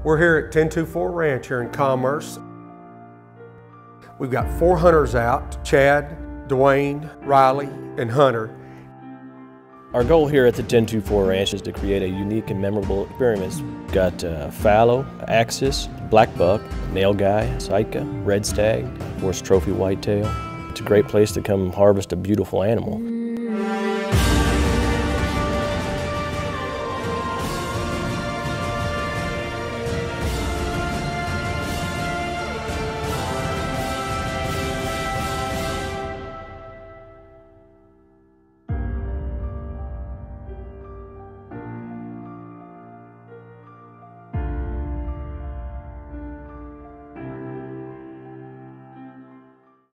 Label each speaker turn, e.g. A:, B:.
A: We're here at 1024 Ranch here in Commerce. We've got 4 hunters out, Chad, Dwayne, Riley, and Hunter.
B: Our goal here at the 1024 Ranch is to create a unique and memorable experience. We've got fallow, axis, black buck, nilgai, Sitka, red stag, of course trophy whitetail. It's a great place to come harvest a beautiful animal.